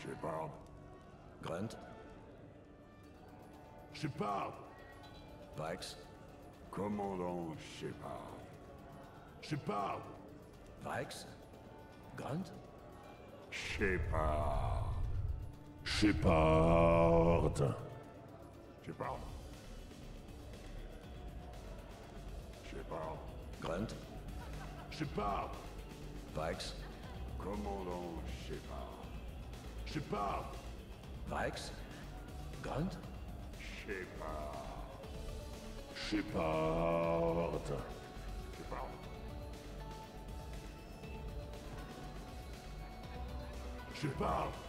Shepard. Grunt. Shepard. Vikes. Commandant Shepard. Shepard. Vikes. Grunt. Shepard. Shepard. Shepard. Shepard. Grunt. Shepard. Vikes. Commandant Shepard. Shepard. Vikes. Grunt. Shepard. Shepard. Shepard. Shepard.